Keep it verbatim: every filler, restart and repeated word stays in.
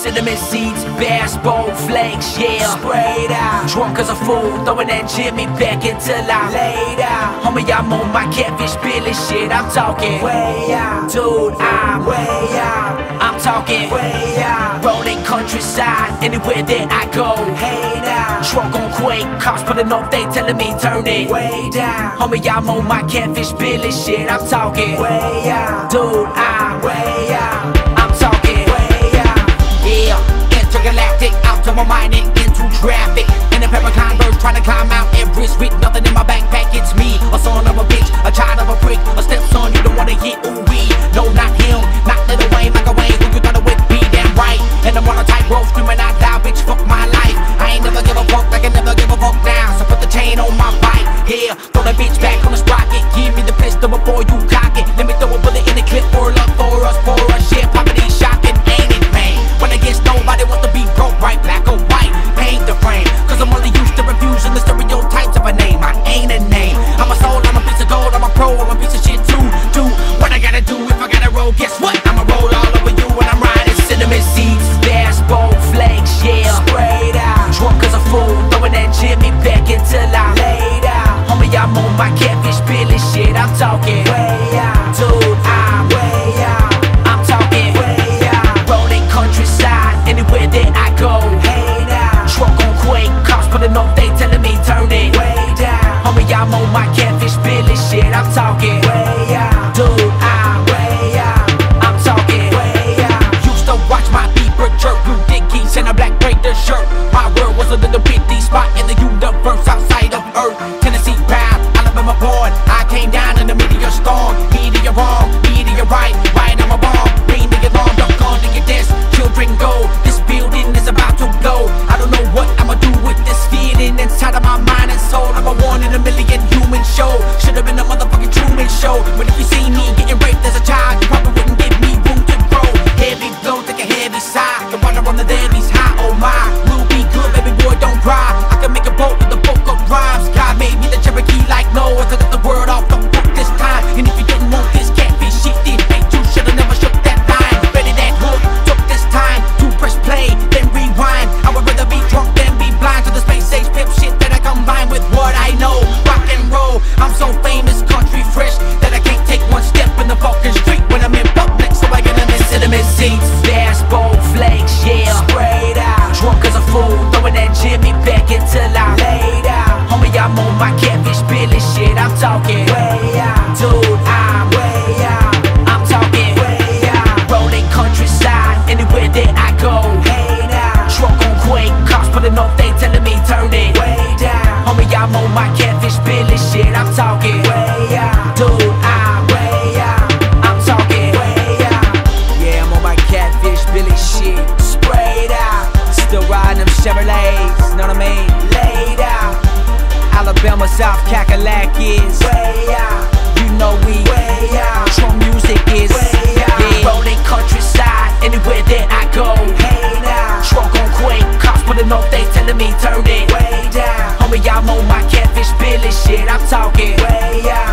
cinnamon seeds, basketball flakes, yeah. Sprayed out, drunk as a fool, throwing that Jimmy back until I laid out. Homie, I'm on my catfish Billy shit, I'm talking way out. Dude, I'm way out, I'm talking way out. Rolling countryside, anywhere that I go. Hey now, truck on Quake, cops pulling up, they telling me turn it way down. Homie, I'm on my catfish Billy shit, I'm talking way out. Dude, I'm way out, I'm talking way out. Yeah, intergalactic, out to my mind and into traffic. In a pair of Converse, trying to climb Mount Everest with nothing in my backpack. It's me, a son of a bitch, a child of a prick, a stepson you don't wanna hit. Ooh wee, no not him, not Lil Wayne, Michael Wayne, who you thought it would be damn right. And I'm on a tightrope, screaming out loud, bitch, fuck my life. I ain't never give a fuck, I can never give a fuck down. So put the chain on my bike, yeah, throw that bitch back on the sprocket. Give me the pistol before you cock it. Let me throw a bullet in the clip for love for us, for us. Shit, poverty shocking, ain't it, man? When I guess nobody wants to be broke, right? Black or white, paint the frame. Cause I'm only used to refusing the stereotypes of a name. I ain't a name, I'm a soul, I'm a piece of gold, I'm a pro, I'm a piece of shit too. Do what I gotta do if I gotta roll, guess what? I'ma roll all over you when I'm riding. Cinnamon seeds, basketball flakes, yeah. Sprayed out, drunk as a fool, throwing that Jimmy back until I laid out. Homie, I'm on my catfish Billy shit, I'm talking way out. Dude, I'm way out, I'm talking way out. Rolling countryside, anywhere that I go. Hey now, truck on Quake, cops pulling up, they telling me turn it way down. Homie, I'm on my catfish Billy shit, I'm talking way out. Dude, I'm way out, I'm talking way out. Used to watch my beeper jerk, blue dickies and a black Raider shirt. My world was a little bitty spot in the universe outside of Earth. Tennessee bound, Alabama born, I came down in the meteor storm. Meteor wrong, meteor right, right on my bomb. Bring me along, don't come to get this. Children go, this building is about to blow. I don't know what I'ma do with this feeling inside of my mind and soul. I'm a one in a million human show. Should've been a motherfucking Truman Show. But if you see me getting raped as a child, you probably wouldn't give me room to grow. Heavy blow, take a heavy sigh. The water on the levees high, oh my. We'll be good, baby boy, don't cry. I can make a boat with a book of rhymes. God made me the Cherokee like Noah to let the word off the book this time. And if you didn't want this catfish shit, then ain't you should've never shook that line. Ready that hook, took this time to press play, then rewind. I would rather be drunk than be blind to the space age pimp shit that I combine with what I know. Rock and roll, I'm so famous, country fresh, that I can't take one step in the fucking street when I'm in public. So I get them in cinnamon seeds, basketball flakes, yeah. Sprayed out, drunk as a fool, throwing that Jimmy back until I laid out. Homie, I'm on my catfish Billy shit, I'm talking way out. Dude, I'm way out, I'm talking way out. Rolling countryside, anywhere that I go. Hey now, truck on Quake, cops pulling up, they telling me turn it way down. Homie, I'm on my catfish Billy shit, I'm talking way out. Dude, I'm way out, I'm talking way out. Yeah, I'm on my catfish Billy shit, sprayed out. Still riding them Chevrolets, know what I mean? Laid out, Alabama, South Cackalack is way out. You know we way out. Trump music is way out. Yeah. Rolling countryside, anywhere that I go. Hey now, truck on Quake, cops pulling up, they telling me turn it way down. Homie, I'm on my catfish Billy shit, I'm talking way out.